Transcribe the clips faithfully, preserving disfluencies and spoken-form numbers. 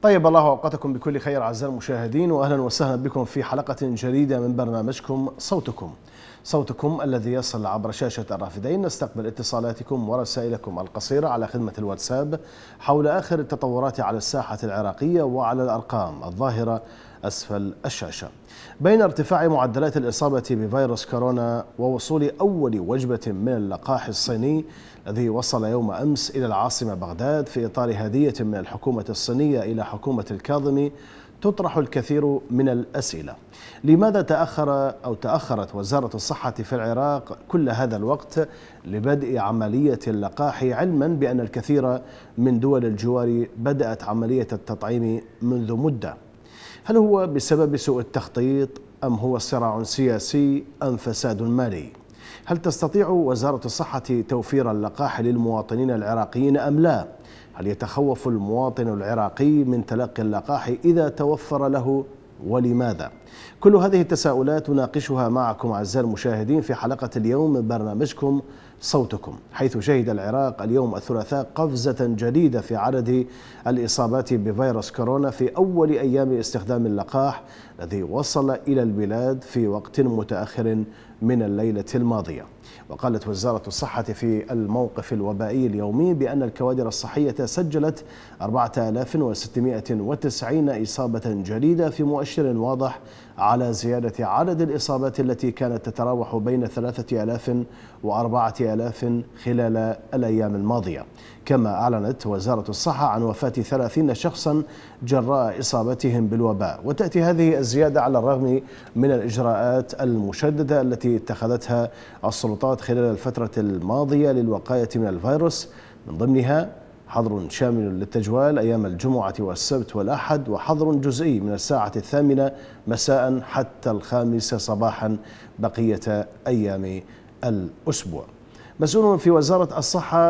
طيب الله أوقاتكم بكل خير أعزائي المشاهدين، وأهلا وسهلا بكم في حلقة جديدة من برنامجكم صوتكم صوتكم الذي يصل عبر شاشة الرافدين. نستقبل اتصالاتكم ورسائلكم القصيرة على خدمة الواتساب حول آخر التطورات على الساحة العراقية وعلى الأرقام الظاهرة أسفل الشاشة. بين ارتفاع معدلات الإصابة بفيروس كورونا ووصول أول وجبة من اللقاح الصيني الذي وصل يوم أمس إلى العاصمة بغداد في إطار هدية من الحكومة الصينية إلى حكومة الكاظمي، تطرح الكثير من الأسئلة. لماذا تأخر أو تأخرت وزارة الصحة في العراق كل هذا الوقت لبدء عملية اللقاح، علما بأن الكثير من دول الجوار بدأت عملية التطعيم منذ مدة؟ هل هو بسبب سوء التخطيط أم هو صراع سياسي أم فساد مالي؟ هل تستطيع وزارة الصحة توفير اللقاح للمواطنين العراقيين أم لا؟ هل يتخوف المواطن العراقي من تلقي اللقاح إذا توفر له، ولماذا؟ كل هذه التساؤلات نناقشها معكم أعزائي المشاهدين في حلقة اليوم من برنامجكم صوتكم، حيث شهد العراق اليوم الثلاثاء قفزة جديدة في عدد الإصابات بفيروس كورونا في أول أيام استخدام اللقاح الذي وصل إلى البلاد في وقت متأخر من الليلة الماضية. وقالت وزارة الصحة في الموقف الوبائي اليومي بأن الكوادر الصحية سجلت أربعة آلاف وستمائة وتسعين إصابة جديدة، في مؤشر واضح على زيادة عدد الإصابات التي كانت تتراوح بين ثلاثة آلاف وأربعة آلاف خلال الأيام الماضية. كما أعلنت وزارة الصحة عن وفاة ثلاثين شخصا جراء إصابتهم بالوباء. وتأتي هذه الزيادة على الرغم من الإجراءات المشددة التي اتخذتها السلطات خلال الفترة الماضية للوقاية من الفيروس، من ضمنها حظر شامل للتجوال أيام الجمعة والسبت والأحد، وحظر جزئي من الساعة الثامنة مساء حتى الخامسة صباحا بقية أيام الأسبوع. مسؤول في وزارة الصحة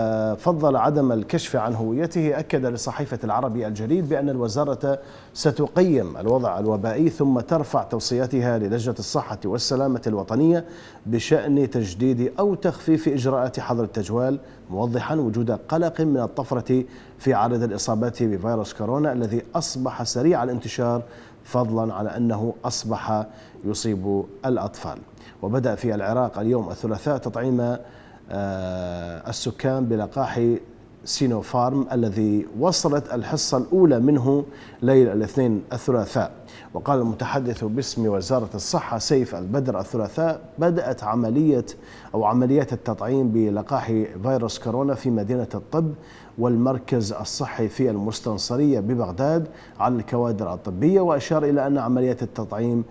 فضل عدم الكشف عن هويته أكد لصحيفة العربي الجديد بأن الوزارة ستقيم الوضع الوبائي ثم ترفع توصياتها للجنة الصحة والسلامة الوطنية بشأن تجديد أو تخفيف إجراءات حظر التجوال، موضحا وجود قلق من الطفرة في عدد الإصابات بفيروس كورونا الذي أصبح سريع الانتشار، فضلا على أنه أصبح يصيب الأطفال. وبدأ في العراق اليوم الثلاثاء تطعيم السكان بلقاح سينوفارم الذي وصلت الحصة الأولى منه ليل الاثنين الثلاثاء. وقال المتحدث باسم وزارة الصحة سيف البدر الثلاثاء بدأت عملية أو عمليات التطعيم بلقاح فيروس كورونا في مدينة الطب والمركز الصحي في المستنصرية ببغداد على الكوادر الطبية، وأشار إلى أن عمليات التطعيم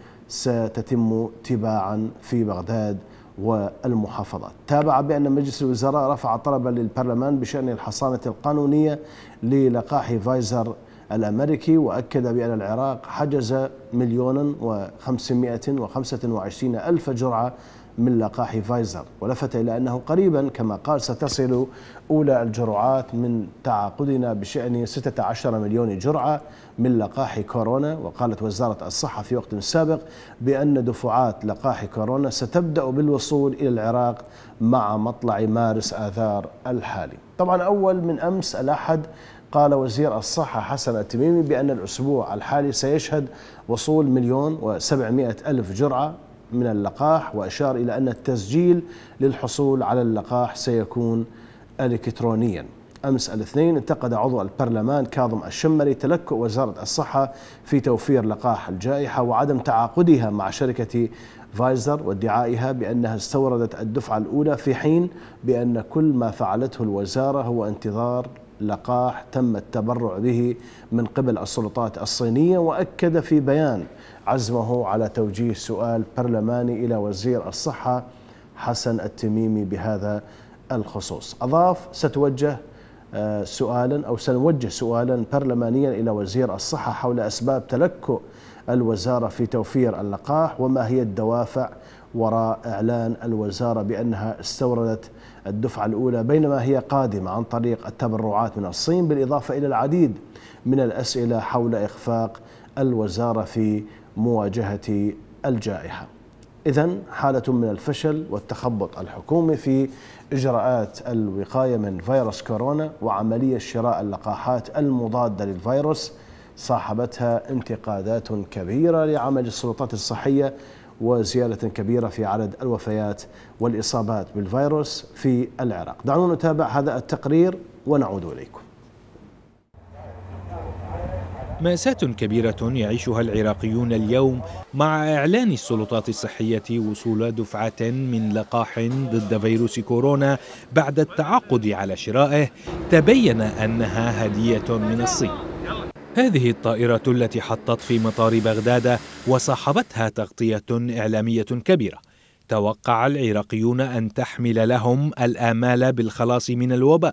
ستتم تباعا في بغداد والمحافظات. تابع بأن مجلس الوزراء رفع طلبا للبرلمان بشأن الحصانة القانونية للقاح فايزر الأمريكي، وأكد بأن العراق حجز مليون وخمسمائة وخمسة وعشرين ألف جرعة من لقاح فايزر، ولفت إلى أنه قريبا كما قال ستصل أولى الجرعات من تعاقدنا بشأن ستة عشر مليون جرعة من لقاح كورونا. وقالت وزارة الصحة في وقت سابق بأن دفعات لقاح كورونا ستبدأ بالوصول إلى العراق مع مطلع مارس آذار الحالي. طبعا أول من أمس الأحد قال وزير الصحة حسن التميمي بأن الأسبوع الحالي سيشهد وصول مليون وسبعمائة ألف جرعة من اللقاح، وأشار إلى أن التسجيل للحصول على اللقاح سيكون إلكترونيا. أمس الاثنين انتقد عضو البرلمان كاظم الشمري تلكؤ وزارة الصحة في توفير لقاح الجائحة وعدم تعاقدها مع شركة فايزر وادعائها بأنها استوردت الدفعة الأولى، في حين بأن كل ما فعلته الوزارة هو انتظار لقاح تم التبرع به من قبل السلطات الصينية. وأكد في بيان عزمه على توجيه سؤال برلماني إلى وزير الصحة حسن التميمي بهذا الخصوص. أضاف ستوجه سؤالا أو سنوجه سؤالا برلمانيا إلى وزير الصحة حول أسباب تلكؤ الوزارة في توفير اللقاح، وما هي الدوافع وراء إعلان الوزارة بأنها استوردت الدفعة الأولى بينما هي قادمة عن طريق التبرعات من الصين، بالإضافة إلى العديد من الأسئلة حول إخفاق الوزارة في مواجهة الجائحة. إذن حالة من الفشل والتخبط الحكومي في إجراءات الوقاية من فيروس كورونا وعملية شراء اللقاحات المضادة للفيروس صاحبتها انتقادات كبيرة لعمل السلطات الصحية وزيادة كبيرة في عدد الوفيات والإصابات بالفيروس في العراق. دعونا نتابع هذا التقرير ونعود إليكم. مأساة كبيرة يعيشها العراقيون اليوم مع إعلان السلطات الصحية وصول دفعة من لقاح ضد فيروس كورونا بعد التعاقد على شرائه تبين أنها هدية من الصين. هذه الطائرة التي حطت في مطار بغداد وصاحبتها تغطية إعلامية كبيرة توقع العراقيون أن تحمل لهم الآمال بالخلاص من الوباء،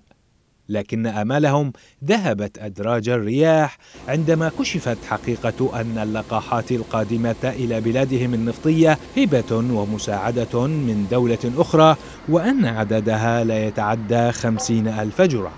لكن آمالهم ذهبت أدراج الرياح عندما كشفت حقيقة أن اللقاحات القادمة إلى بلادهم النفطية هبة ومساعدة من دولة أخرى، وأن عددها لا يتعدى خمسين ألف جرعة.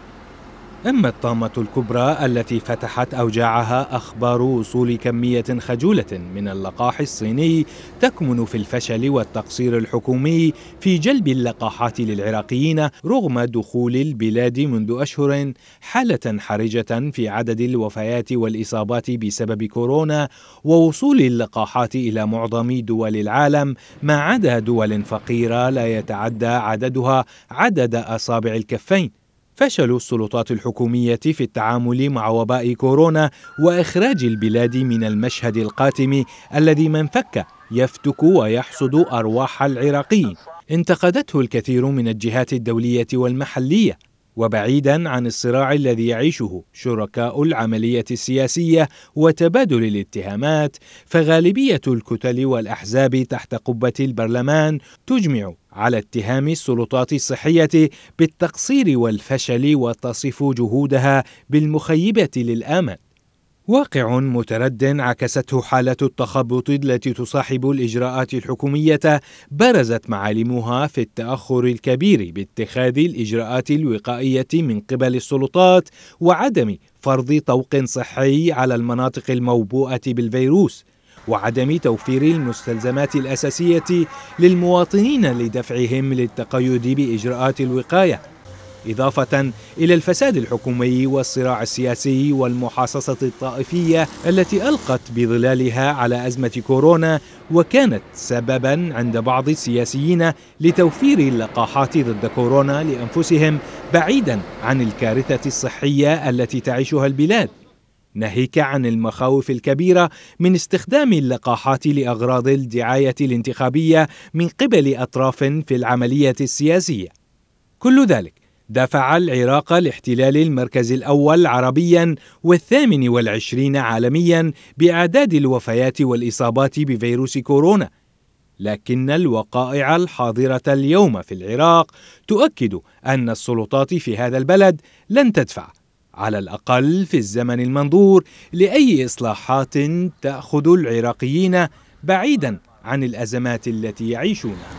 أما الطامة الكبرى التي فتحت أوجاعها أخبار وصول كمية خجولة من اللقاح الصيني تكمن في الفشل والتقصير الحكومي في جلب اللقاحات للعراقيين رغم دخول البلاد منذ أشهر حالة حرجة في عدد الوفيات والإصابات بسبب كورونا، ووصول اللقاحات إلى معظم دول العالم ما عدا دول فقيرة لا يتعدى عددها عدد أصابع الكفين. فشل السلطات الحكومية في التعامل مع وباء كورونا وإخراج البلاد من المشهد القاتم الذي من فك يفتك ويحصد أرواح العراقيين انتقدته الكثير من الجهات الدولية والمحلية. وبعيدا عن الصراع الذي يعيشه شركاء العملية السياسية وتبادل الاتهامات، فغالبية الكتل والأحزاب تحت قبة البرلمان تجمع على اتهام السلطات الصحية بالتقصير والفشل وتصف جهودها بالمخيبة للآمال. واقع مترد عكسته حالة التخبط التي تصاحب الإجراءات الحكومية برزت معالمها في التأخر الكبير باتخاذ الإجراءات الوقائية من قبل السلطات وعدم فرض طوق صحي على المناطق الموبوءة بالفيروس، وعدم توفير المستلزمات الأساسية للمواطنين لدفعهم للتقيد بإجراءات الوقاية، إضافة إلى الفساد الحكومي والصراع السياسي والمحاصصة الطائفية التي ألقت بظلالها على أزمة كورونا، وكانت سببا عند بعض السياسيين لتوفير اللقاحات ضد كورونا لأنفسهم بعيدا عن الكارثة الصحية التي تعيشها البلاد، ناهيك عن المخاوف الكبيرة من استخدام اللقاحات لأغراض الدعاية الانتخابية من قبل أطراف في العملية السياسية. كل ذلك دفع العراق لاحتلال المركز الأول عربيا والثامن والعشرين عالميا بأعداد الوفيات والإصابات بفيروس كورونا، لكن الوقائع الحاضرة اليوم في العراق تؤكد أن السلطات في هذا البلد لن تدفع على الأقل في الزمن المنظور لأي إصلاحات تأخذ العراقيين بعيدا عن الأزمات التي يعيشونها.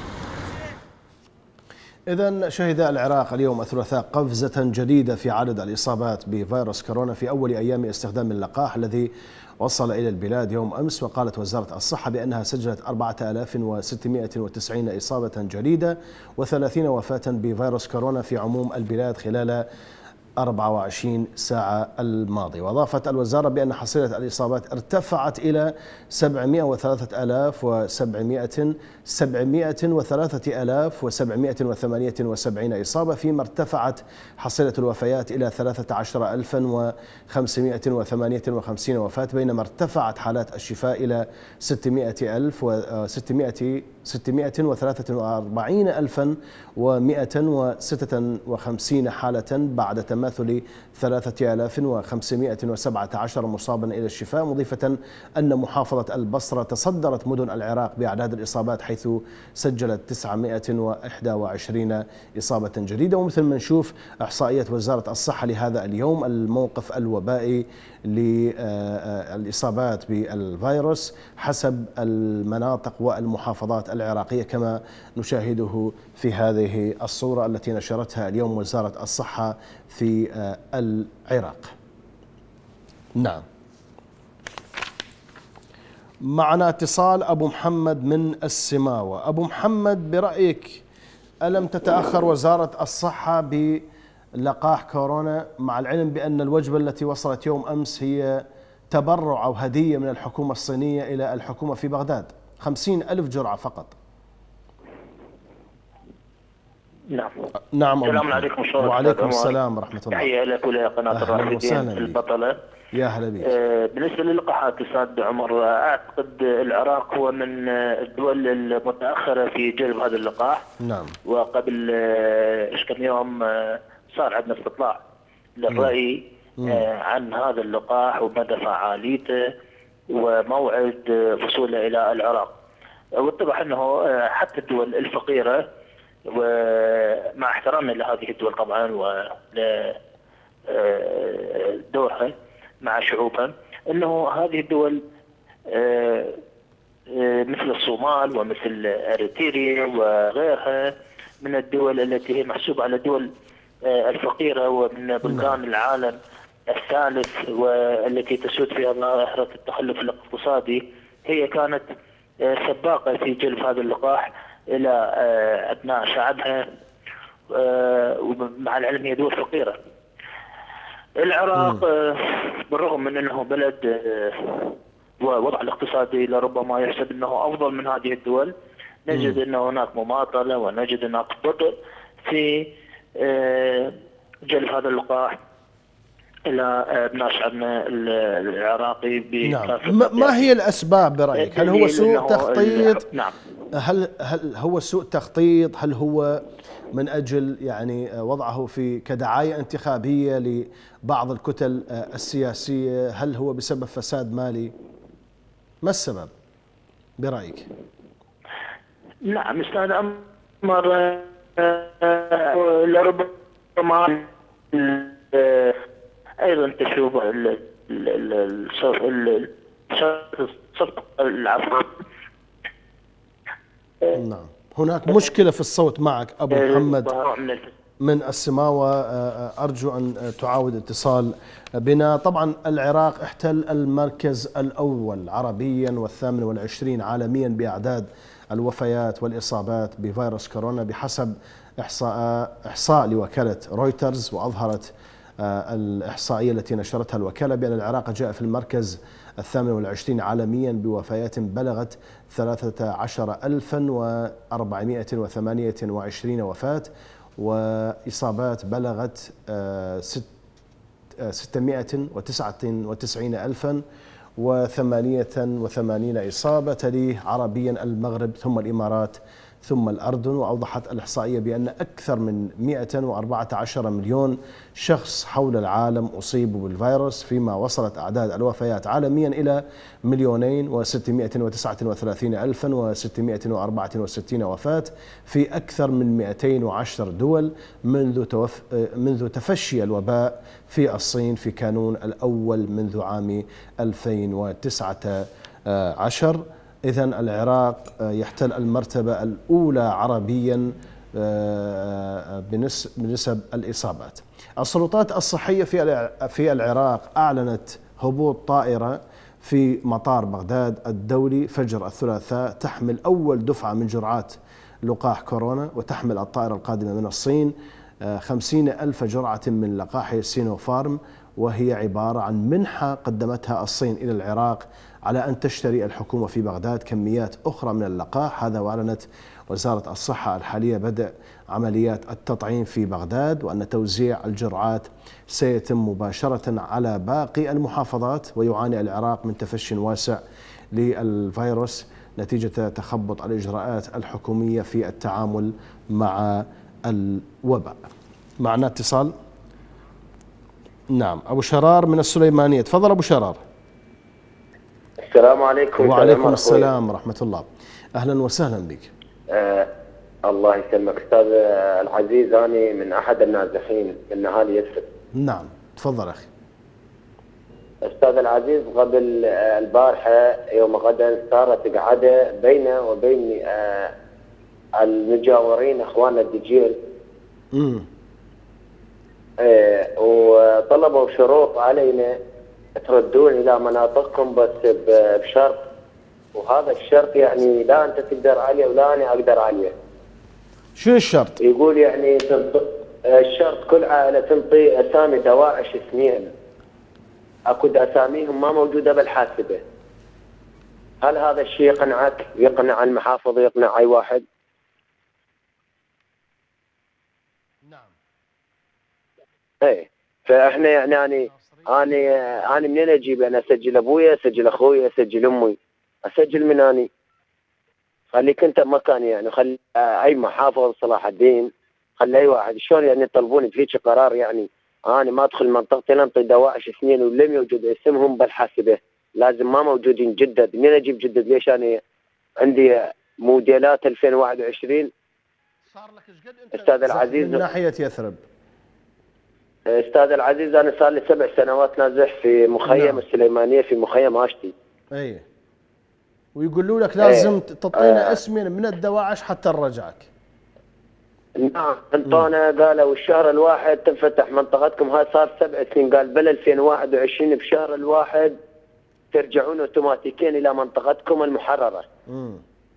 إذن شهد العراق اليوم الثلاثاء قفزة جديدة في عدد الإصابات بفيروس كورونا في أول أيام استخدام اللقاح الذي وصل إلى البلاد يوم أمس. وقالت وزارة الصحة بأنها سجلت أربعة آلاف وستمائة وتسعين إصابة جديدة وثلاثين وفاة بفيروس كورونا في عموم البلاد خلال أربع وعشرين ساعة الماضية. وأضافت الوزارة بأن حصيلة الإصابات ارتفعت إلى سبعمائة وثلاثة آلاف وسبعمائة وثلاثة آلاف وسبعمائة وثمانية وسبعين إصابة، فيما ارتفعت حصيلة الوفيات إلى ثلاثة عشر ألفا وخمسمائة وثمانية وخمسين وفاة، بينما ارتفعت حالات الشفاء إلى ستمائة ألف وستمائة ستمائة وثلاثة وأربعين ألفا ومائة وستة وخمسين حالة بعد تماثل ثلاثة آلاف وخمسمائة وسبعة عشر مصابا إلى الشفاء، مضيفة أن محافظة البصرة تصدرت مدن العراق بأعداد الإصابات حيث سجلت تسعمائة وإحدى وعشرين إصابة جديدة. ومثل ما نشوف إحصائية وزارة الصحة لهذا اليوم، الموقف الوبائي للإصابات بالفيروس حسب المناطق والمحافظات العراقية كما نشاهده في هذه الصورة التي نشرتها اليوم وزارة الصحة في العراق. نعم، معنا اتصال أبو محمد من السماوة. أبو محمد، برأيك ألم تتأخر وزارة الصحة بلقاح كورونا، مع العلم بأن الوجبة التي وصلت يوم أمس هي تبرع أو هدية من الحكومة الصينية إلى الحكومة في بغداد، خمسين ألف جرعة فقط. نعم. نعم. السلام عليكم. وعليكم السلام ورحمة الله. تحية لك ولقناة الرافدين البطلة. يا هلا بك. بالنسبة للقاحات أستاذ عمر، أعتقد العراق هو من الدول المتأخرة في جلب هذا اللقاح. نعم. وقبل إيش كم يوم صار عندنا استطلاع للرأي مم. عن هذا اللقاح ومدى فعاليته وموعد وصوله إلى العراق، واتضح أنه حتى الدول الفقيرة، ومع احترامنا لهذه الدول طبعا ولدورها مع شعوبها، انه هذه الدول مثل الصومال ومثل اريتريا وغيرها من الدول التي هي محسوبة على الدول الفقيرة ومن بلدان العالم الثالث والتي تسود فيها ظاهرة التخلف الاقتصادي، هي كانت سباقة في جلب هذا اللقاح إلى أبناء شعبها، ومع العلم هي دول فقيرة. العراق بالرغم من أنه بلد ووضع الاقتصادي لربما يحسب أنه أفضل من هذه الدول، نجد أن هناك مماطلة ونجد هناك بطء في جلب هذا اللقاح إلى أبناء شعبنا العراقي بكافة. نعم. ما هي الأسباب برأيك؟ هل هو سوء تخطيط؟ نعم. هل هل هو سوء تخطيط؟ هل هو من أجل يعني وضعه في كدعاية انتخابية لبعض الكتل السياسية؟ هل هو بسبب فساد مالي؟ ما السبب برأيك؟ نعم أستاذ عمر، لربما ايضا تشوف الصوت العفو. نعم. هناك مشكلة في الصوت معك أبو محمد من السماوة، أرجو أن تعاود اتصال بنا. طبعا العراق احتل المركز الأول عربيا والثامن والعشرين عالميا بأعداد الوفيات والإصابات بفيروس كورونا بحسب إحصاء إحصاء لوكالة رويترز. وأظهرت الإحصائية التي نشرتها الوكالة بأن العراق جاء في المركز الثامن والعشرين عالميا بوفيات بلغت ثلاثة عشر ألفا وأربعمائة وثمانية وعشرين وفاة، وإصابات بلغت ستمائة وتسعة وتسعين ألفا وثمانية وثمانين إصابة، تليه عربيا المغرب ثم الإمارات ثم الأردن. وأوضحت الإحصائية بأن أكثر من مائة وأربعة عشر مليون شخص حول العالم أصيبوا بالفيروس، فيما وصلت أعداد الوفيات عالميا إلى مليونين وستمائة وتسعة وثلاثين ألفا وستمائة وأربعة وستين وفاة في أكثر من مئتين وعشر دول منذ توف... منذ تفشي الوباء في الصين في كانون الأول منذ عام ألفين وتسعة عشر. إذن العراق يحتل المرتبة الأولى عربيا بنسب الإصابات. السلطات الصحية في العراق أعلنت هبوط طائرة في مطار بغداد الدولي فجر الثلاثاء تحمل أول دفعة من جرعات لقاح كورونا، وتحمل الطائرة القادمة من الصين خمسين ألف جرعة من لقاح سينوفارم، وهي عبارة عن منحة قدمتها الصين إلى العراق على أن تشتري الحكومة في بغداد كميات أخرى من اللقاح. هذا وأعلنت وزارة الصحة الحالية بدء عمليات التطعيم في بغداد، وأن توزيع الجرعات سيتم مباشرة على باقي المحافظات. ويعاني العراق من تفشي واسع للفيروس نتيجة تخبط الإجراءات الحكومية في التعامل مع الوباء. معنا اتصال. نعم، أبو شرار من السليمانية. تفضل أبو شرار. السلام عليكم. وعليكم السلام ورحمة الله. أهلا وسهلا بك. آه الله يسلمك أستاذ العزيز، أنا من أحد النازحين من أهالي يثرب. نعم تفضل أخي. أستاذ العزيز، قبل البارحة يوم غدا صارت قعدة بينه وبين آه المجاورين أخواننا الدجيل. امم آه وطلبوا شروط علينا تردون إلى مناطقكم بس بشرط، وهذا الشرط يعني لا أنت تقدر عليه ولا أنا أقدر عليه. شو الشرط؟ يقول يعني الشرط كل عائلة تنطي أسامي دواعش اثنين. اكو اساميهم ما موجوده بالحاسبه. هل هذا الشيء يقنعك؟ يقنع المحافظ، يقنع اي واحد؟ نعم. ايه فاحنا يعني يعني انا انا منين اجيب؟ انا اسجل ابويا، اسجل اخوي، اسجل امي، اسجل من اني؟ خليك انت بمكاني يعني، خلي اي محافظ صلاح الدين، خلي اي واحد. شلون يعني يطلبوني بهيك قرار؟ يعني انا ما ادخل منطقتي انطي دواعش اثنين ولم يوجد اسمهم بالحاسبه، لازم ما موجودين جدد. منين اجيب جدد؟ ليش انا عندي موديلات ألفين وواحد وعشرين؟ صار لك ايش قد انت استاذ العزيز من ناحيه يثرب؟ استاذ العزيز انا صار لي سبع سنوات نازح في مخيم نعم. السليمانيه، في مخيم اشتي. اي ويقولوا لك لازم ايه. تعطينا آه. اسمين من الدواعش حتى نرجعك. نعم انطونا قالوا الشهر الواحد تنفتح منطقتكم. هاي صار سبع سنين. قال بل ألفين وواحد وعشرين بشهر الواحد ترجعون اوتوماتيكيا الى منطقتكم المحرره. امم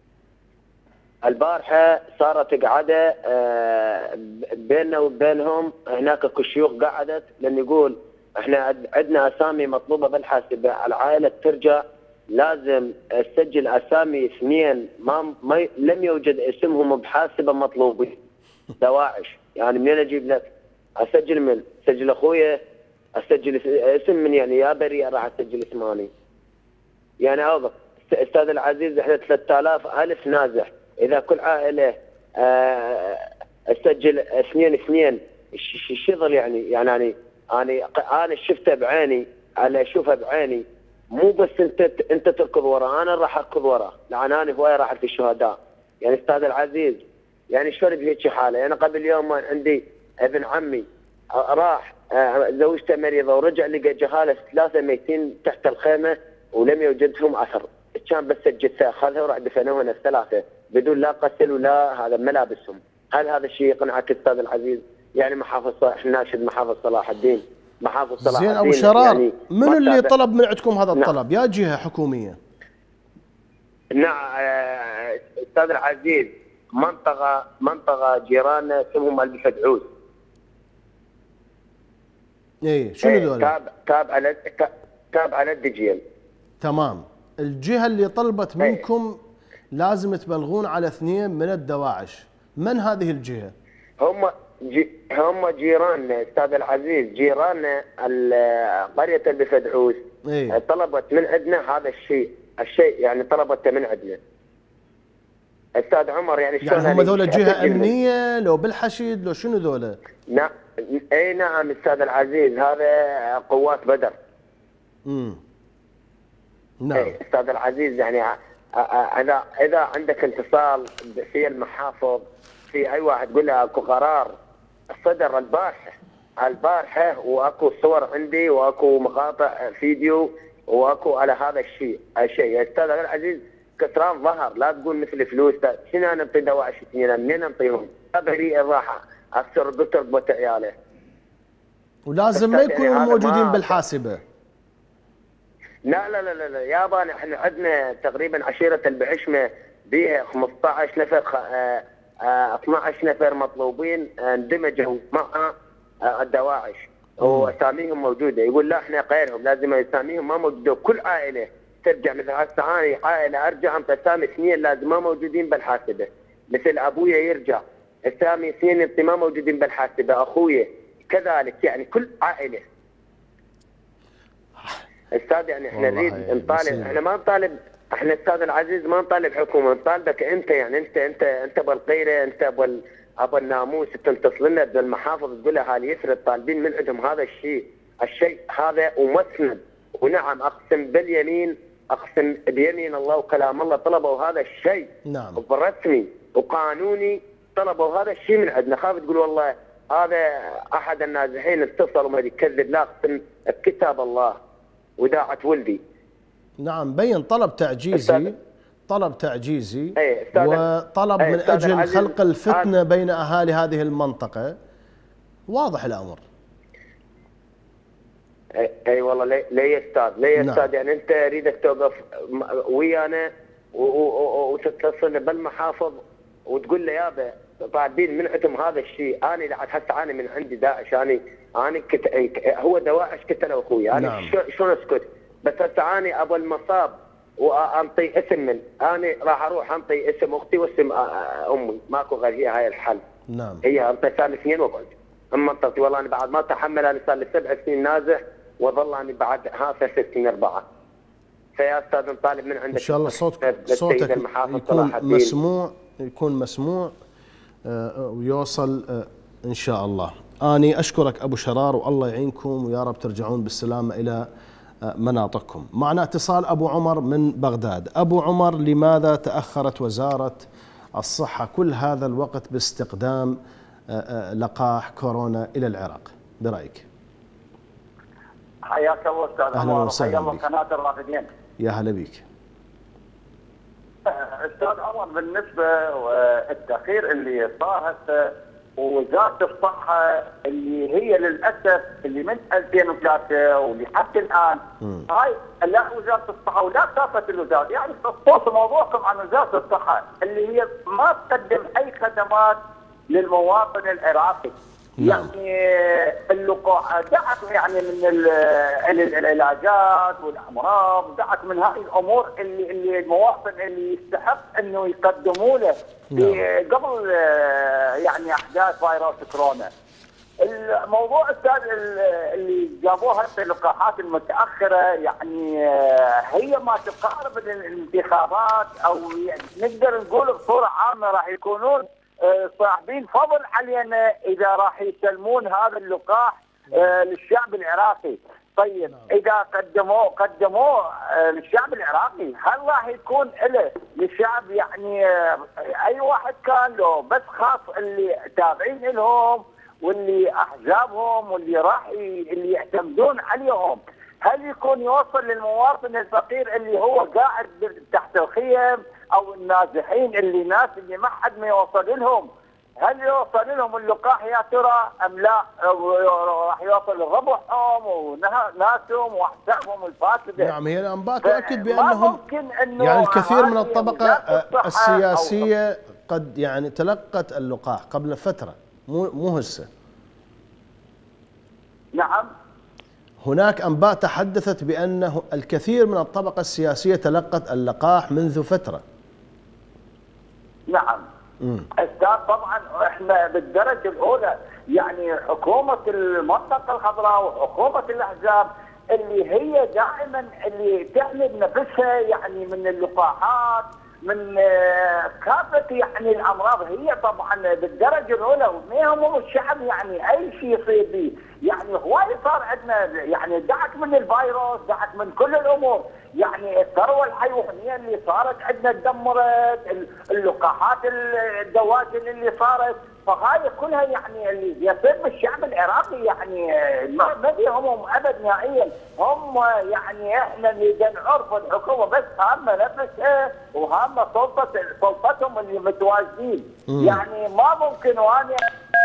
البارحه صارت قعده بيننا وبينهم، هناك اكو شيوخ قعدت لان يقول احنا عندنا اسامي مطلوبه بالحاسبه، العائله ترجع لازم تسجل اسامي اثنين ما, ما لم يوجد اسمهم بحاسبه مطلوبين دواعش. يعني منين اجيب لك؟ اسجل من؟ اسجل اخويا، اسجل اسم من يعني؟ يا بريء راح اسجل اسماني يعني. اوضح استاذ العزيز احنا ثلاثة آلاف الف نازح، اذا كل عائله اسجل اثنين اثنين ايش يظل يعني؟ يعني انا انا انا شفته بعيني، على اشوفه بعيني، مو بس انت انت تركض وراه، انا راح اركض وراه، لان انا هوايه راحت في الشهداء. يعني استاذ العزيز يعني شلون بهيك حاله؟ انا قبل يوم عندي ابن عمي راح زوجته مريضه ورجع لقى جهاله ثلاثه ميتين تحت الخيمه ولم يوجدهم اثر، كان بس الجثه اخذها وراح دفنوها الثلاثه بدون لا قتل ولا هذا ملابسهم. هل هذا الشيء يقنعك استاذ العزيز؟ يعني محافظ صلاح ناشد محافظ صلاح الدين، محافظ صلاح زين الدين ابو شرار يعني من اللي طلب من عندكم هذا نعم. الطلب؟ يا جهه حكوميه؟ نعم استاذ العزيز منطقه منطقه جيراننا اسمهم البفدعوس. اي شنو ذولا؟ تابع تابع على تابع على الدجيل. تمام. الجهه اللي طلبت منكم لازم تبلغون على اثنين من الدواعش، من هذه الجهه؟ هم جي هم جيراننا استاذ العزيز، جيراننا قريه البفدعوس. ايه؟ طلبت من عندنا هذا الشيء الشيء يعني طلبته من عندنا استاذ عمر. يعني يعني هم ذولا جهه امنيه لو بالحشيد لو شنو ذولا؟ نعم اي نعم استاذ العزيز، هذا قوات بدر. امم نعم استاذ العزيز يعني اذا اذا عندك اتصال في المحافظ في اي واحد قول له اكو قرار صدر البارحه البارحه واكو صور عندي واكو مقاطع فيديو واكو على هذا الشيء الشيء. استاذ العزيز كسران ظهر، لا تقول مثل فلوس. شنو نعطي دواعش اثنين؟ منين نعطيهم؟ بريء الراحه اكثر الدكتور بوت عياله. ولازم ما يكونوا يعني موجودين بالحاسبه. لا لا لا لا يابا احنا عندنا تقريبا عشيره البعشمه بيها خمسة عشر نفر اثني عشر نفر مطلوبين اندمجوا مع الدواعش واساميهم موجوده. يقول لا احنا غيرهم لازم اساميهم ما موجوده. كل عائله ترجع مثل هسه انا عائله ارجع انت اسامي اثنين لازم ما موجودين بالحاسبه، مثل ابويا يرجع اسامي اثنين انت ما موجودين بالحاسبه، اخويا كذلك، يعني كل عائله. استاذ يعني احنا نريد نطالب، احنا ما نطالب، احنا استاذ العزيز ما نطالب حكومه، نطالبك انت يعني انت انت انت بالقيره، انت بال ابو الناموس تتصل لنا بالمحافظ تقول له هالي يسرد طالبين من عندهم هذا الشيء، الشيء هذا ومسند. ونعم اقسم باليمين، اقسم بيمين الله وكلام الله طلبوا هذا الشيء. نعم. برسمي وقانوني طلبوا هذا الشيء من عندنا. خاف تقول والله هذا احد النازحين اتصل وما يكذب، لا اقسم بكتاب الله وداعة ولدي. نعم بين طلب تعجيزي، طلب تعجيزي ايه وطلب ايه من اجل خلق الفتنه بين اهالي هذه المنطقه. واضح الامر. اي اي والله ليه ليه يا استاذ؟ ليه يا استاذ؟ يعني انت اريدك توقف ويانا وتتصل بالمحافظ وتقول له يابا طالبين من عندهم هذا الشيء. انا بعد هسه انا من عندي داعش، انا انا كت... هو دواعش قتلوا اخوي، انا نعم. شلون اسكت؟ بس هسه انا ابو المصاب وانطي اسم من انا راح اروح انطي اسم اختي واسم امي، ماكو غير هي هاي الحل. نعم هي انطي صار لي اثنين وقعد اما انطيتي والله انا بعد ما اتحمل، انا صار لي سبع سنين نازح وظل انا بعد ها ثلاث سنين اربعه. فيا استاذ نطالب من عندك ان شاء الله صوتك صوتك يكون مسموع، يكون مسموع ويوصل ان شاء الله. اني اشكرك ابو شرار والله يعينكم ويا رب ترجعون بالسلامه الى مناطقكم. معنا اتصال ابو عمر من بغداد. ابو عمر، لماذا تاخرت وزاره الصحه كل هذا الوقت باستقدام لقاح كورونا الى العراق برايك؟ حياك الله استاذ اهلا وسهلا بك. قناه الرافدين. يا هلا بك. استاذ عمر، بالنسبه التاخير اللي صار هسه ووزاره الصحه اللي هي للاسف اللي من ألفين وثلاثة ولحد الان م. هاي لا وزاره الصحه ولا كافه الوزارات، يعني خصوصا موضوعكم عن وزاره الصحه اللي هي ما تقدم اي خدمات للمواطن العراقي. نعم. يعني اللقاح دعت يعني من العلاجات والامراض، دعت من هذه الامور اللي اللي المواطن اللي يستحق انه يقدموا له في قبل يعني احداث فيروس كورونا. الموضوع استاذ اللي جابوها هسه اللقاحات المتاخره يعني هي ما تقارب الانتخابات، او يعني نقدر نقول بصوره عامه راح يكونون صاحبين فضل علينا اذا راح يسلمون هذا اللقاح للشعب العراقي. طيب اذا قدموه قدموه للشعب العراقي، هل راح يكون له للشعب يعني اي واحد كان له بس خاص اللي تابعين لهم واللي احزابهم واللي راح اللي يعتمدون عليهم؟ هل يكون يوصل للمواطن الفقير اللي هو قاعد تحت الخيم او النازحين اللي ناس اللي ما حد ما يوصل لهم؟ هل يوصل لهم اللقاح يا ترى ام لا؟ راح يوصل لربحهم وناسهم واحسابهم الفاسده. نعم، هي الانباء تؤكد بانهم يعني الكثير من الطبقه السياسيه قد يعني تلقت اللقاح قبل فتره، مو مو هسه. نعم، هناك أنباء تحدثت بأنه الكثير من الطبقة السياسية تلقت اللقاح منذ فترة. نعم أستاذ، طبعا احنا بالدرجة الأولى يعني حكومة المنطقة الخضراء وحكومة الأحزاب اللي هي دائما اللي تحمي بنفسها يعني من اللقاحات، من كافة يعني الأمراض، هي طبعا بالدرجة الأولى وما هم الشعب يعني أي شيء يصير به. يعني هواي صار عندنا يعني دعك من الفيروس، دعك من كل الامور، يعني الثروه الحيوانيه اللي صارت عندنا تدمرت، اللقاحات الدواجن اللي صارت، فهاي كلها يعني اللي يصير بالشعب العراقي يعني ما بيهمهم ابد نهائيا. هم يعني احنا اللي نعرف الحكومه بس هامه نفسها وهامه سلطه سلطتهم اللي متواجدين. يعني ما ممكن وانا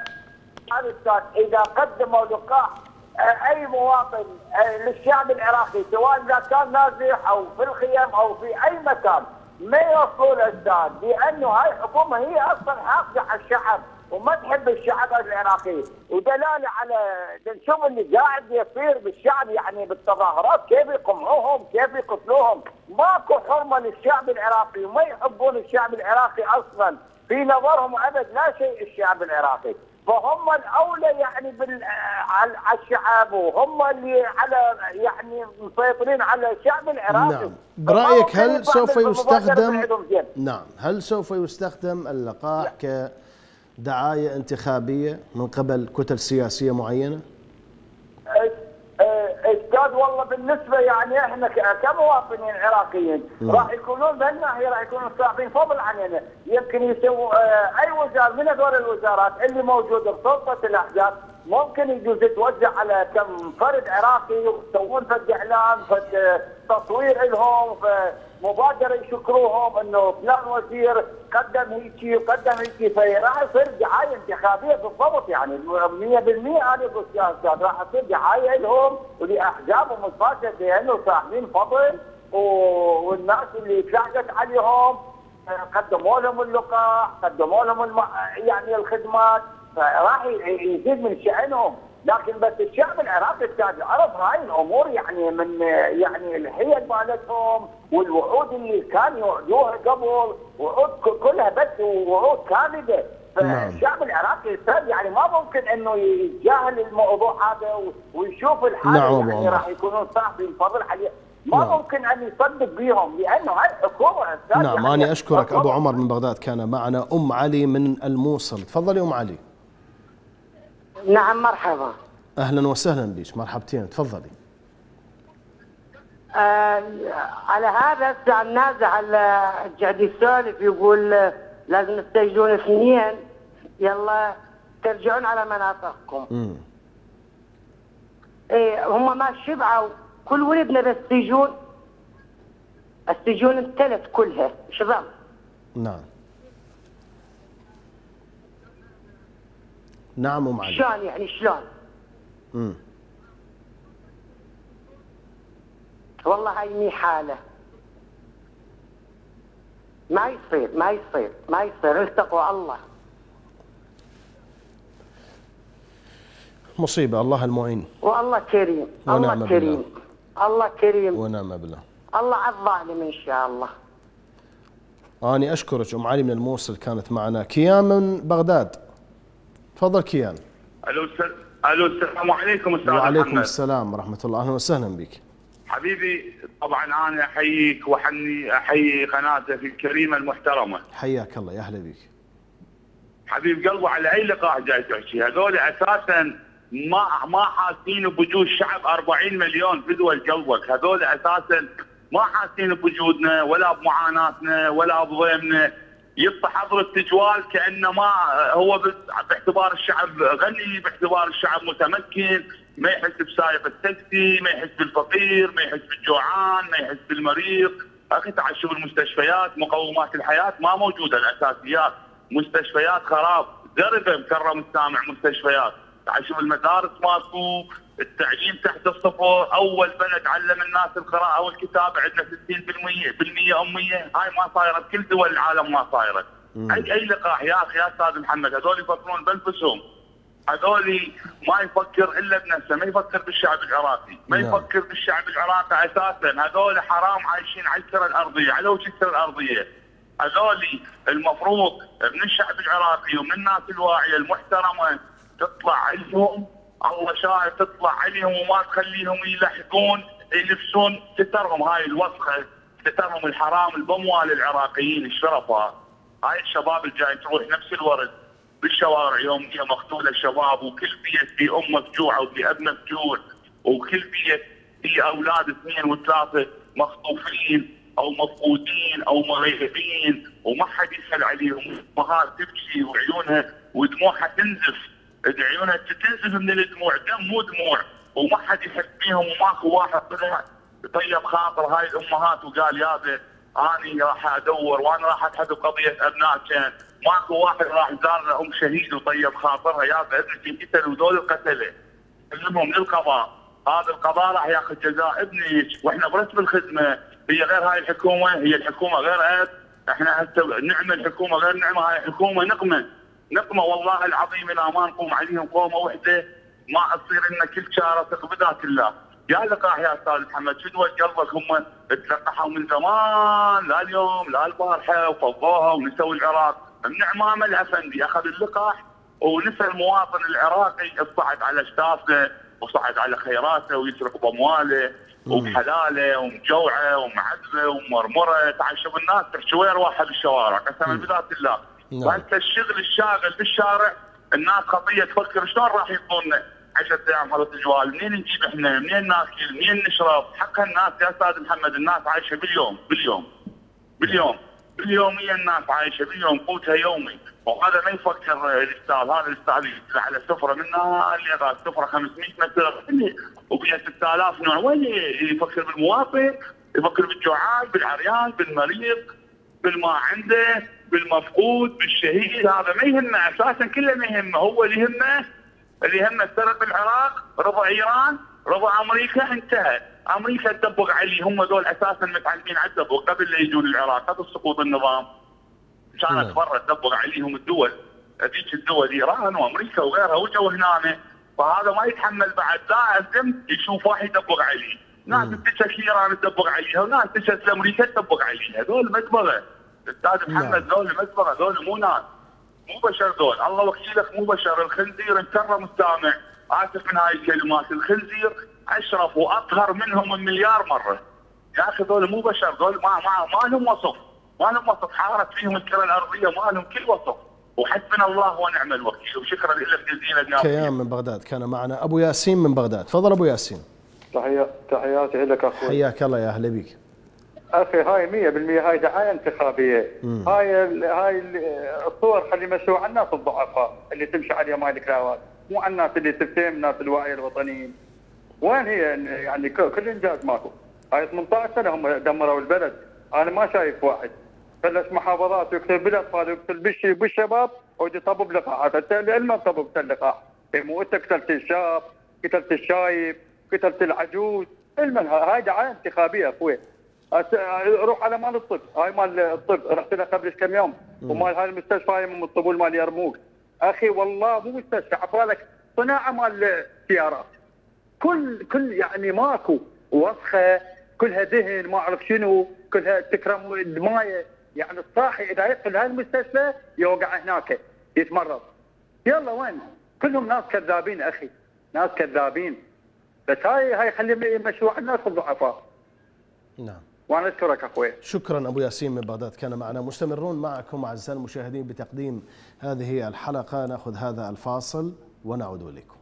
إذا قدموا لقاح أي مواطن للشعب العراقي سواء إذا كان نازح أو في الخيام أو في أي مكان ما يوصلوا الأستاذ، لأنه هاي الحكومة هي أصلا حافظة على الشعب وما تحب الشعب العراقي، ودلالة على نشوف اللي قاعد يصير بالشعب يعني بالتظاهرات كيف يقمعوهم كيف يقتلوهم. ماكو حرمة للشعب العراقي وما يحبون الشعب العراقي أصلا في نظرهم أبد، لا شيء الشعب العراقي، فهم الاولى يعني بال على الشعب وهم اللي على يعني مسيطرين على الشعب العراقي. نعم، برايك هل سوف يستخدم نعم هل سوف يستخدم اللقاح كدعايه انتخابيه من قبل كتل سياسيه معينه؟ استاذ والله بالنسبه يعني احنا كمواطنين عراقيين راح يكونون بهالناحيه راح يكونون صاحبين فضل علينا، يمكن يسووا اي وزاره من هذول الوزارات اللي موجوده بسلطه الاحزاب ممكن يجوز يتوزع على كم فرد عراقي ويسوون فد اعلان فد تصوير لهم، مبادره يشكروهم انه فلان وزير قدم هيجي وقدم هيجي، فراح يصير دعايه انتخابيه بالضبط يعني مية بالمية. انا قلت يا استاذ راح تصير دعايه لهم ولاحزابهم الفاسده لانه صاحبين فضل والناس اللي تلاقت عليهم قدموا لهم اللقاح، قدموا لهم الم... يعني الخدمات، فراح يزيد من شأنهم. لكن بس الشعب العراقي استاذ عرف هاي الامور يعني من يعني الحيل مالتهم والوعود اللي كانوا يوعدوها قبل، وعود كلها بس وعود كاذبه. فالشعب العراقي استاذ يعني ما ممكن انه يتجاهل الموضوع هذا ويشوف الحاله. نعم يعني راح يكونون صاحبين فضل عليه، ما نعم. ممكن ان يصدق بهم لانه هاي الحكومه استاذ. نعم يعني انا اشكرك ابو عمر من بغداد. كان معنا ام علي من الموصل. تفضلي ام علي. نعم مرحبا. اهلا وسهلا بك، مرحبتين، تفضلي. آه على هذا النازع اللي قاعد يسولف يقول لازم تسجلون اثنين، يلا ترجعون على مناطقكم. امم ايه هم ما شبعوا، كل ولدنا بس سجون، السجون انتلت كلها، ايش ظل؟ نعم. نعم ام علي. شلون يعني شلون؟ امم والله هاي مي حاله، ما يصير ما يصير ما يصير، التقوا الله. مصيبه، الله المعين. والله كريم، الله كريم، الله كريم ونعم بالله. الله على الظالم ان شاء الله. اني اشكرك ام علي من الموصل كانت معنا. كيان من بغداد. تفضل كيان. الو الو السلام عليكم استاذ محمد. وعليكم السلام ورحمه الله، اهلا وسهلا بك. حبيبي طبعا انا احييك واحني احيي قناتك الكريمه المحترمه. حياك الله، يا اهلا بك. حبيب قلبي على اي لقاء جاي تحكي، هذول اساسا ما ما حاسين بوجود شعب أربعين مليون في دول قلبك، هذول اساسا ما حاسين بوجودنا ولا بمعاناتنا ولا بضيمنا. يطلع حضر التجوال كانه ما هو باعتبار الشعب غني، باعتبار الشعب متمكن، ما يحس بسائق التاكسي، ما يحس بالفقير، ما يحس بالجوعان، ما يحس بالمريض. اخي تعال شوف المستشفيات، مقومات الحياه ما موجوده، الاساسيات، مستشفيات خراب، زربه مكرم السامع مستشفيات. تعال شوف المدارس ماكو، التعليم تحت الصفر، اول بلد علم الناس القراءه والكتابه عندنا ستين بالمئة اميه، هاي ما صايره بكل دول العالم ما صايره. اي اي لقاح يا اخي يا استاذ محمد، هذول يفكرون بانفسهم، هذول ما يفكر الا بنفسه، ما يفكر بالشعب العراقي، ما يفكر بالشعب العراقي اساسا، هذول حرام عايشين على الكره الارضيه، على وجه الكره الارضيه. هذول المفروض من الشعب العراقي ومن الناس الواعيه المحترمه تطلع عليهم، الله شاهد تطلع عليهم وما تخليهم يلحقون يلبسون سترهم هاي الوسخه، سترهم الحرام البموال العراقيين الشرفاء. هاي الشباب الجاي تروح نفس الورد بالشوارع يوميا مقتول الشباب، وكل بيت في ام مفجوعه وفي اب مفجوع، وكل بيت في اولاد اثنين وثلاثه مخطوفين او مفقودين او مغيبين وما حد يسال عليهم، امهات تبكي وعيونها ودموعها تنزف، عيونها تنزف من الدموع، دم مو دموع، وما حد يحس بيهم، وماكو واحد طلع طيب خاطر هاي الامهات وقال يابا اني راح ادور وانا راح ابحث بقضيه ابنائك. ماكو واحد راح زار ام شهيد وطيب خاطرها يابا ابنك انقتل وذول القتله سلمهم للقضاء، هذا القضاء راح ياخذ جزاء ابنك، واحنا برسم الخدمه. هي غير هاي الحكومه، هي الحكومه غير اب، احنا هسه نعمه الحكومه غير نعمه، هاي حكومه نقمه نقمه والله العظيم اذا ما نقوم عليهم قومه وحده ما تصير لنا كل شارع بذات الله. يا لقاح يا استاذ محمد، شو دول قلبك هم تلقحوا من زمان لا اليوم لا البارحه وفضوها ونسوا العراق. من عمامه الافندي اخذ اللقاح ونسى المواطن العراقي، صعد على اشتافه وصعد على خيراته ويسرق بامواله وبحلاله ومجوعه ومعذبه ومرمره. تعال شوف الناس تحكي وين ارواحها بالشوارع قسما بذات الله. وانت الشغل الشاغل بالشارع الناس خطيه تفكر شلون راح يعطونا عشرة ايام حضرة الجوال، منين نجيب احنا؟ منين ناكل؟ منين نشرب؟ حق الناس يا استاذ محمد، الناس عايشه باليوم باليوم باليوم باليوميه، الناس عايشه باليوم قوتها يومي، وهذا ما يفكر الاستاذ، هذا الاستاذ يطلع على سفره منها اللي غاز سفره خمسمئة متر وفيها ستة آلاف نوع، وين يفكر بالمواطن؟ يفكر بالجوعان، بالعريان، بالمريض، بالما عنده، بالمفقود، بالشهيد. هذا ما يهمه اساسا، كله ما يهمه، هو اللي يهمه اللي يهمه استرد العراق، رضا ايران، رضا امريكا، انتهى. امريكا تدبق عليه، هم ذول اساسا متعلمين على الدبق قبل لا يجون العراق، قبل سقوط النظام. كانت برا تدبر عليهم الدول، هذيك الدول ايران وامريكا وغيرها وجوا هنا، فهذا ما يتحمل بعد لازم يشوف واحد يدبر عليه، ناس تشت ايران تدبر عليها وناس تشت امريكا تدبر عليها، هذول مدبره استاذ محمد، هذول مدبره، هذول مو ناس، مو بشر ذول، الله وكيلك مو بشر، الخنزير انكر مستمع، اسف من هاي الكلمات، الخنزير اشرف واطهر منهم مليار مره. يا اخي ذول مو بشر، ذول ما ما ما لهم وصف، ما لهم وصف، حارت فيهم الكره الارضيه ما لهم كل وصف، وحسبنا الله ونعم الوكيل، وشكرا لك جزيلا. كيان من بغداد كان معنا. ابو ياسين من بغداد، تفضل ابو ياسين. تحيات تحياتي لك اخوي. حياك الله، يا اهلا بك. اخي هاي مية بالمية هاي دعايه انتخابيه، مم. هاي هاي الصور خلي يمشوا على الناس الضعفاء اللي تمشي عليها مالك لاوات، مو على الناس اللي تفتهم، الناس الواعيه الوطنيين. وين هي يعني كل انجاز ماكو؟ هاي ثمانية عشر سنه هم دمروا البلد، انا ما شايف واحد بلش محافظات ويقتل بالاطفال ويقتل بالشي بالشباب ويطبب لقاحات، انت ما طببت اللقاح، مو انت قتلت الشاب، قتلت الشايب، قتلت العجوز، المن هاي دعايه انتخابيه اخوي. روح على مال الطب، هاي مال الطب رحت لها قبل كم يوم، ومال هاي المستشفى هاي من الطبول مال يرموك، اخي والله مو مستشفى، عبالك صناعه مال سيارات، كل كل يعني ماكو وسخه، كلها دهن ما اعرف شنو، كلها تكرم دمايه، يعني الصاحي اذا يدخل هاي المستشفى يوقع هناك يتمرض. يلا وين؟ كلهم ناس كذابين اخي، ناس كذابين، بس هاي هاي خليهم يمشوا على الناس الضعفاء. نعم. وانا اشكرك اخوي. شكرا ابو ياسين من بغداد كان معنا. مستمرون معكم اعزائي المشاهدين بتقديم هذه الحلقه، ناخذ هذا الفاصل ونعود اليكم.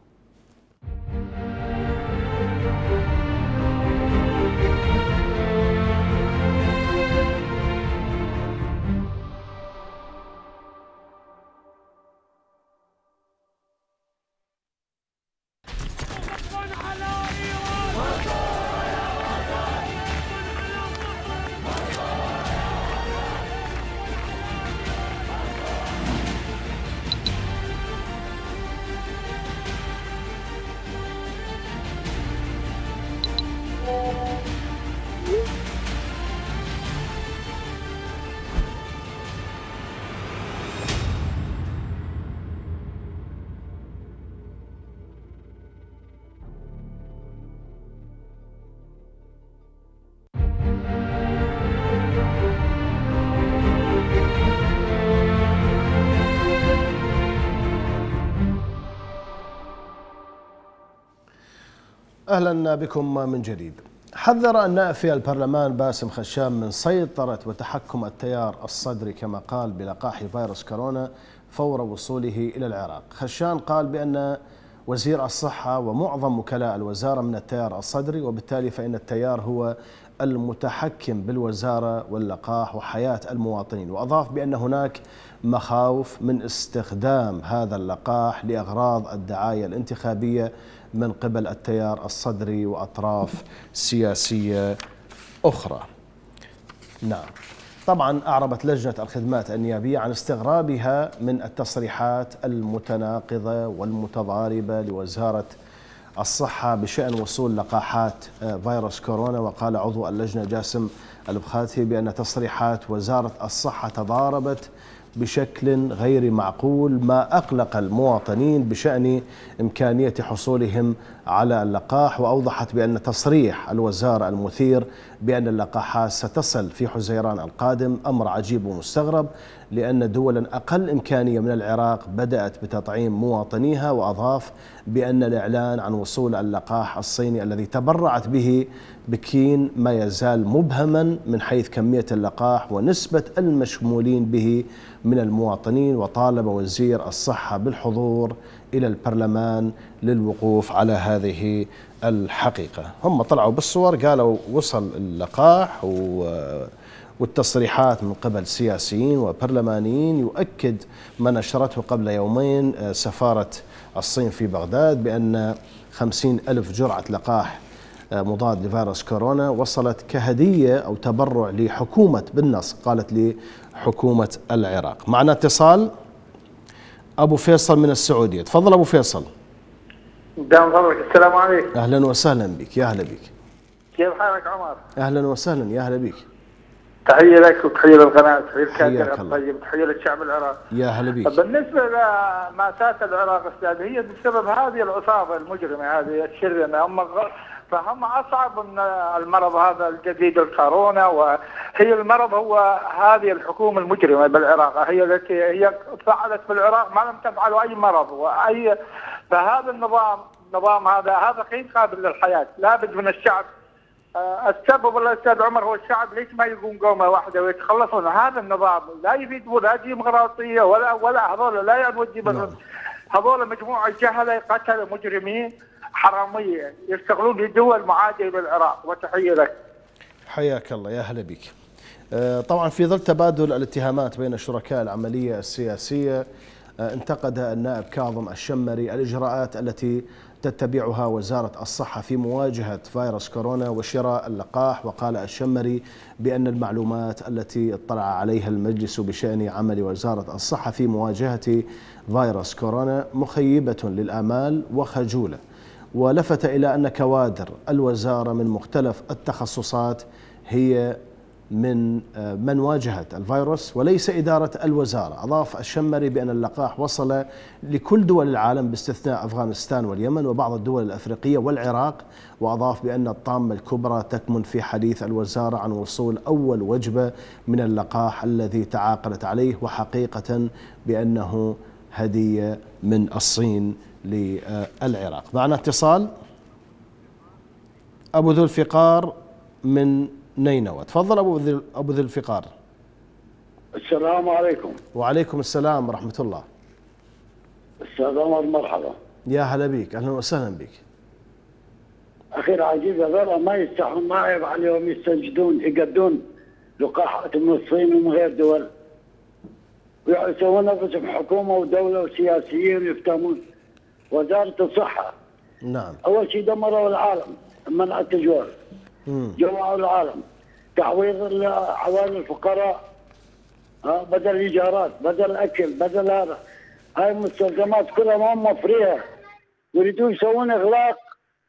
أهلا بكم من جديد. حذر النائب في البرلمان باسم خشام من سيطرة وتحكم التيار الصدري كما قال بلقاح فيروس كورونا فور وصوله إلى العراق. خشام قال بأن وزير الصحة ومعظم وكلاء الوزارة من التيار الصدري، وبالتالي فإن التيار هو المتحكم بالوزارة واللقاح وحياة المواطنين، وأضاف بأن هناك مخاوف من استخدام هذا اللقاح لأغراض الدعاية الانتخابية من قبل التيار الصدري وأطراف سياسية أخرى. نعم، طبعا أعربت لجنة الخدمات النيابية عن استغرابها من التصريحات المتناقضة والمتضاربة لوزارة الصحة بشأن وصول لقاحات فيروس كورونا. وقال عضو اللجنة جاسم البخاتي بأن تصريحات وزارة الصحة تضاربت بشكل غير معقول، ما أقلق المواطنين بشأن إمكانية حصولهم على اللقاح. وأوضحت بأن تصريح الوزارة المثير بأن اللقاحات ستصل في حزيران القادم أمر عجيب ومستغرب، لأن دولا أقل إمكانية من العراق بدأت بتطعيم مواطنيها. وأضاف بأن الإعلان عن وصول اللقاح الصيني الذي تبرعت به بكين ما يزال مبهما من حيث كمية اللقاح ونسبة المشمولين به من المواطنين. وطالب وزير الصحة بالحضور إلى البرلمان للوقوف على هذه الحقيقة. هم طلعوا بالصور قالوا وصل اللقاح، والتصريحات من قبل سياسيين وبرلمانيين يؤكد ما نشرته قبل يومين سفارة الصين في بغداد بأن خمسين ألف جرعة لقاح مضاد لفيروس كورونا وصلت كهدية أو تبرع لحكومة، بالنص قالت لي حكومة العراق. معنا اتصال أبو فيصل من السعودية. تفضل أبو فيصل. دام فضلك. السلام عليكم. أهلا وسهلا بك. يا أهلا بك. كيف حالك عمر؟ أهلا وسهلا. يا أهلا بك. تحية لك وتحية للقناة، تحية حياك للكاتب الله. الطيب، تحية للشعب العراقي. يا هلا بيك. بالنسبة لمأساة العراق أستاذ، هي بسبب هذه العصابة المجرمة هذه الشرذمة، هم غ- فهم أصعب من المرض هذا الجديد الكورونا، وهي المرض هو هذه الحكومة المجرمة بالعراق، هي التي هي فعلت في العراق ما لم تفعله أي مرض وأي. فهذا النظام النظام هذا هذا غير قابل للحياة، لابد من الشعب. السبب والله استاذ عمر هو الشعب، ليش ما يقوم قومه واحده ويتخلصون هذا النظام؟ لا يفيد لا ديمقراطيه ولا ولا هذول لا يودي بس هذول مجموعه جهله قتله مجرمين حراميه يشتغلون لدول معاديه للعراق. وتحيه لك. حياك الله، يا هلا بك. طبعا في ظل تبادل الاتهامات بين شركاء العمليه السياسيه، انتقد النائب كاظم الشمري الإجراءات التي تتبعها وزارة الصحة في مواجهة فيروس كورونا وشراء اللقاح، وقال الشمري بأن المعلومات التي اطلع عليها المجلس بشأن عمل وزارة الصحة في مواجهة فيروس كورونا مخيبة للآمال وخجولة، ولفت إلى أن كوادر الوزارة من مختلف التخصصات هي من من واجهت الفيروس وليس إدارة الوزارة. أضاف الشمري بأن اللقاح وصل لكل دول العالم باستثناء أفغانستان واليمن وبعض الدول الأفريقية والعراق، وأضاف بأن الطامة الكبرى تكمن في حديث الوزارة عن وصول أول وجبة من اللقاح الذي تعاقدت عليه، وحقيقة بأنه هدية من الصين للعراق. معنا اتصال أبو ذو الفقار من نينوى. تفضل أبو ذي أبو ذي الفقار. السلام عليكم. وعليكم السلام ورحمة الله. أستاذ عمر مرحبا. يا هلا بك، أهلا وسهلا بك. أخي العزيز، هذول ما يستحون، ما عيب عليهم يستنجدون يقدون لقاحات من الصين ومن غير دول، ويسوون نفسهم حكومة ودولة وسياسيين ويفتهمون. وزارة الصحة نعم أول شيء دمروا العالم، منع التجوال، جوعوا العالم، تعويض عوائل الفقراء، ها بدل الايجارات، بدل الاكل، بدل هذا، هاي المستلزمات كلها ما هم موفريها، يريدون يسوون اغلاق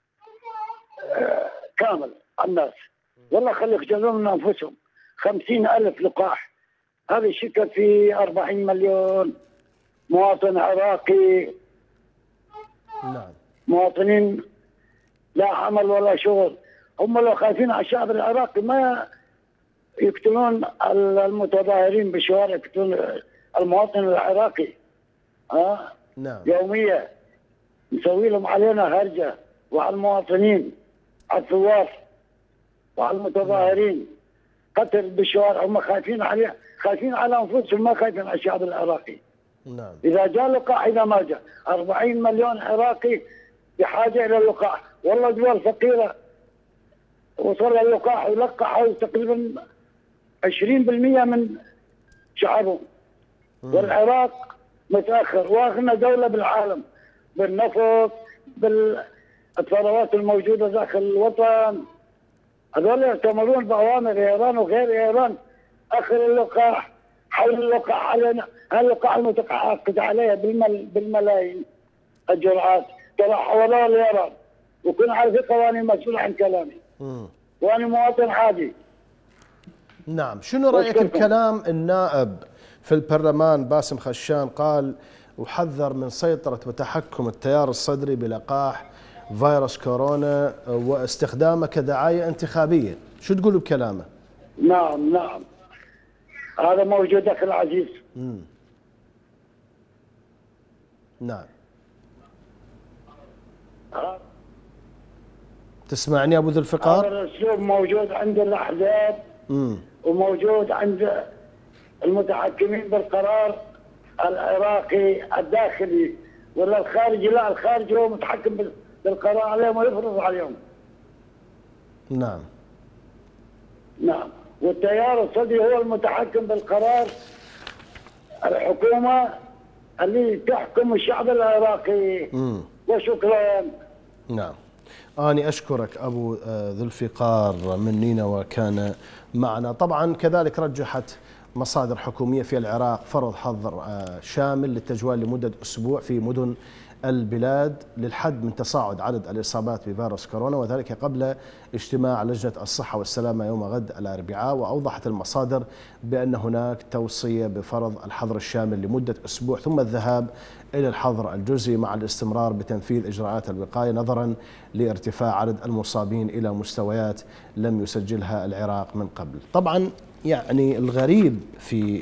كامل على الناس. والله خلي يخجلون من انفسهم. خمسين ألف لقاح، هذه شركة في أربعين مليون مواطن عراقي. نعم مواطنين لا عمل ولا شغل. هم لو خايفين على الشعب العراقي ما يقتلون المتظاهرين بالشوارع، يقتلون المواطن العراقي. ها نعم يوميا نسوي لهم علينا هرجه، وعلى المواطنين، على الثوار وعلى المتظاهرين، قتل بالشوارع. هم خايفين عليه، خايفين على انفسهم، ما خايفين على الشعب العراقي. نعم اذا جاء لقاح، اذا ما جاء، أربعين مليون عراقي بحاجه الى اللقاح. والله دول فقيره وصل اللقاح ولقحوا تقريبا عشرين بالمئة من شعبهم، والعراق متاخر، واغنى دوله بالعالم بالنفط، بالثروات الموجوده داخل الوطن. هذول يعتمرون باوامر ايران وغير ايران. اخر اللقاح، حول اللقاح علينا، اللقاح المتعاقد عليها بالمل بالملايين الجرعات، ترى حولوها لايران، وكن عارفين قوانين مسؤول عن كلامي. مم. وانا مواطن عادي. نعم، شنو رأيك بكلام النائب في البرلمان باسم خشان؟ قال وحذر من سيطرة وتحكم التيار الصدري بلقاح فيروس كورونا واستخدامه كدعاية انتخابية، شو تقول بكلامه؟ نعم نعم، هذا موجود أخي العزيز. مم. نعم. تسمعني أبو ذو الفقار؟ هذا الأسلوب موجود عند الأحزاب مم. وموجود عند المتحكمين بالقرار العراقي الداخلي، ولا الخارجي؟ لا، الخارجي هو متحكم بالقرار عليهم ويفرض عليهم. نعم نعم، والتيار الصدري هو المتحكم بالقرار، الحكومة اللي تحكم الشعب العراقي. مم. وشكرا. نعم، أنا أشكرك أبو ذو الفقار من نينوى كان معنا. طبعا كذلك رجحت مصادر حكومية في العراق فرض حظر شامل للتجوال لمدة أسبوع في مدن البلاد للحد من تصاعد عدد الإصابات بفيروس كورونا، وذلك قبل اجتماع لجنة الصحة والسلامة يوم غد الأربعاء. وأوضحت المصادر بأن هناك توصية بفرض الحظر الشامل لمدة أسبوع ثم الذهاب إلى الحظر الجزئي مع الاستمرار بتنفيذ إجراءات الوقاية نظرا لارتفاع عدد المصابين إلى مستويات لم يسجلها العراق من قبل. طبعا يعني الغريب في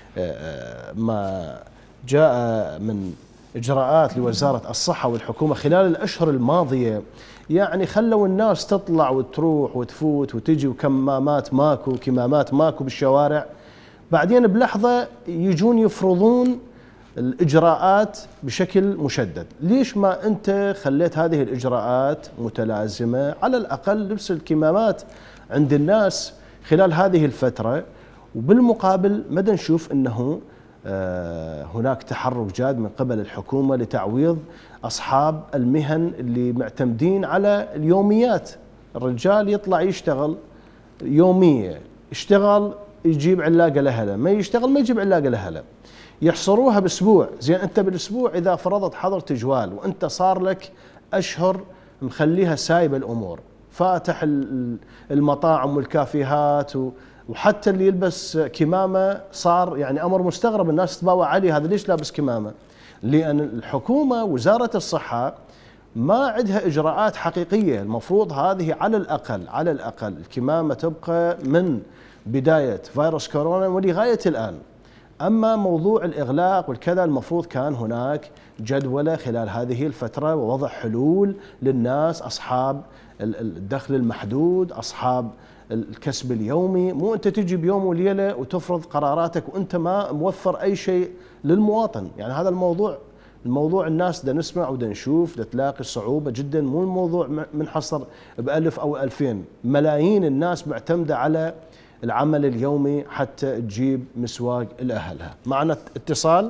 ما جاء من إجراءات لوزارة الصحة والحكومة خلال الأشهر الماضية، يعني خلوا الناس تطلع وتروح وتفوت وتجي وكمامات ماكو كمامات ماكو بالشوارع، بعدين بلحظة يجون يفرضون الإجراءات بشكل مشدد. ليش ما أنت خليت هذه الإجراءات متلازمة؟ على الأقل لبس الكمامات عند الناس خلال هذه الفترة، وبالمقابل مدى نشوف أنه هناك تحرك جاد من قبل الحكومة لتعويض أصحاب المهن اللي معتمدين على اليوميات. الرجال يطلع يشتغل يومية، يشتغل يجيب علاقة لهلا، ما يشتغل ما يجيب علاقة لهلا، يحصروها بأسبوع. زين أنت بالأسبوع إذا فرضت حظر تجوال وأنت صار لك أشهر مخليها سايبة الأمور، فاتح المطاعم والكافيهات وحتى اللي يلبس كمامة صار يعني أمر مستغرب، الناس تباوع عليه هذا ليش لابس كمامة؟ لأن الحكومة وزارة الصحة ما عندها إجراءات حقيقية. المفروض هذه على الأقل على الأقل الكمامة تبقى من بداية فيروس كورونا ولغاية الآن. أما موضوع الإغلاق والكذا المفروض كان هناك جدولة خلال هذه الفترة ووضع حلول للناس أصحاب الدخل المحدود، أصحاب الكسب اليومي. مو أنت تجي بيوم وليلة وتفرض قراراتك وأنت ما موفر أي شيء للمواطن. يعني هذا الموضوع الموضوع الناس دا نسمع ودا نشوف دا تلاقي صعوبة جدا. مو الموضوع منحصر بألف أو ألفين، ملايين الناس معتمدة على العمل اليومي حتى تجيب مسواق لأهلها. معنا اتصال،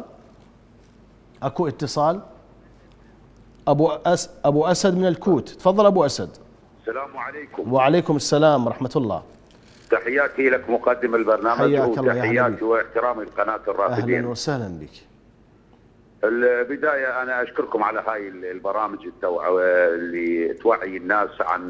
أكو اتصال. أبو أس أبو أسد من الكوت، تفضل أبو أسد. السلام عليكم. وعليكم السلام ورحمة الله. تحياتي لك مقدم البرنامج وتحياتي واحترامي لقناة الرافدين. أهلا وسهلا بك. البداية أنا أشكركم على هاي البرامج التوعية اللي توعي الناس عن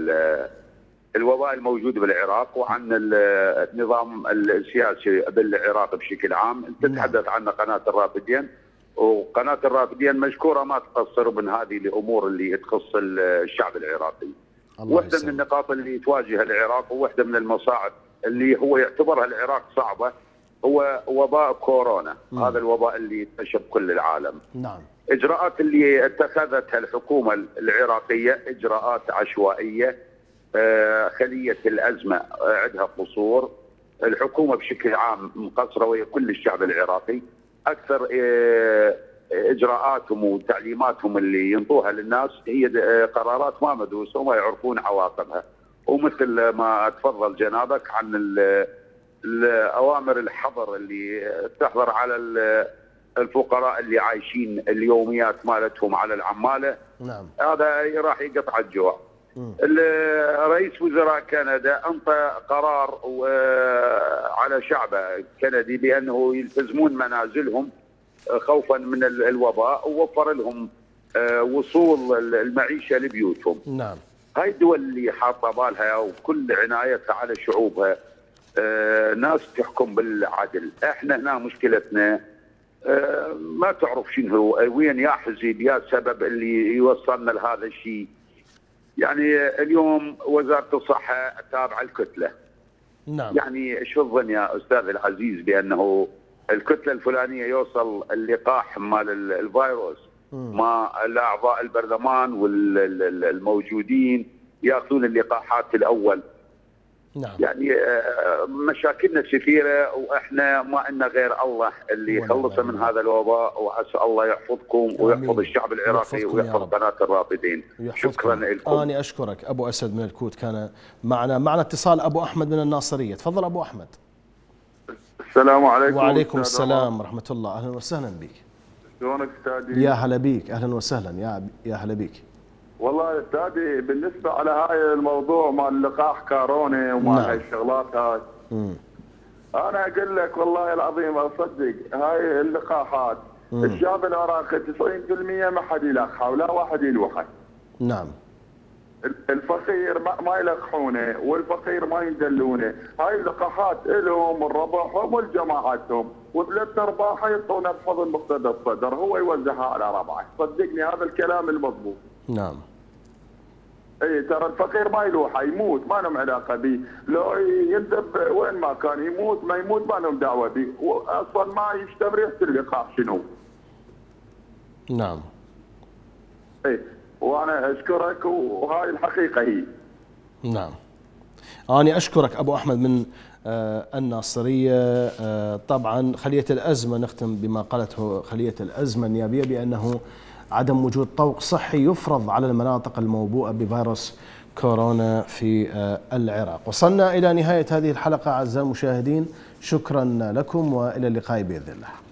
الوباء الموجود بالعراق وعن النظام السياسي بالعراق بشكل عام. تتحدث عنه قناة الرافدين، وقناة الرافدين مشكورة ما تقصر من هذه الأمور اللي تخص الشعب العراقي. واحدة من النقاط اللي تواجه العراق وواحدة من المصاعب اللي هو يعتبرها العراق صعبة هو وباء كورونا. م. هذا الوباء اللي انتشر كل العالم. نعم. إجراءات اللي اتخذتها الحكومة العراقية إجراءات عشوائية. آه خلية الأزمة عندها قصور. الحكومة بشكل عام مقصرة وهي كل الشعب العراقي. أكثر آه إجراءاتهم وتعليماتهم اللي ينطوها للناس هي قرارات ما مدروسة وما يعرفون عواقبها. ومثل ما تفضل جنابك عن الأوامر الحظر اللي تحظر على الفقراء اللي عايشين اليوميات مالتهم على العمالة. نعم. هذا راح يقطع الجوع. رئيس وزراء كندا أنطى قرار على شعبه الكندي بأنه يلتزمون منازلهم خوفا من الوباء، ووفر لهم وصول المعيشة لبيوتهم. نعم. هاي الدول اللي حاطة بالها وكل عنايتها على شعوبها ناس تحكم بالعدل. احنا هنا مشكلتنا ما تعرف شنو وين يا حزب يا سبب اللي يوصلنا لهذا الشيء. يعني اليوم وزارة الصحة تابعة الكتلة. نعم. يعني شو الظن يا أستاذ العزيز بأنه الكتلة الفلانية يوصل اللقاح مال الفيروس مع الأعضاء البرلمان والموجودين يأخذون اللقاحات الأول. نعم. يعني مشاكلنا كثيرة وإحنا ما لنا غير الله اللي يخلص من هذا الوباء، وعسى الله يحفظكم ويحفظ الشعب العراقي ويحفظ قناة الرافدين. شكرا لكم. أنا أشكرك أبو أسد من الكوت كان معنا. معنا اتصال أبو أحمد من الناصرية، تفضل أبو أحمد. السلام عليكم. وعليكم السلام ورحمة الله. أهلا وسهلا بك. شلونك استاذي؟ يا هلا بيك، أهلا وسهلا. يا يا هلا بيك. والله استاذي بالنسبة على هاي الموضوع مال لقاح كورونا ومال نعم. هاي الشغلات هاي مم. أنا أقول لك والله العظيم أصدق هاي اللقاحات الشعب العراقي تسعين بالمئة ما حد يلقحه ولا واحد يلوحه. نعم. الفقير ما, ما يلقحونه والفقير ما يدلونه، هاي اللقاحات لهم وربعهم ولجماعاتهم، وثلاث ارباعها يعطونا بحضن مقتدى الصدر، هو يوزعها على ربعه، صدقني هذا الكلام المضبوط. نعم. اي ترى الفقير ما يلوحه، يموت ما لهم علاقه به، لو يندب وين ما كان يموت ما يموت ما لهم دعوه به، واصلا ما يشتم ريحه اللقاح شنو. نعم. اي وانا اشكرك وهاي الحقيقه هي. نعم. أنا أشكرك أبو أحمد من الناصرية. طبعا خلية الأزمة، نختم بما قالته خلية الأزمة النيابية بأنه عدم وجود طوق صحي يفرض على المناطق الموبوءة بفيروس كورونا في العراق. وصلنا إلى نهاية هذه الحلقة أعزائي المشاهدين، شكرا لكم وإلى اللقاء بإذن الله.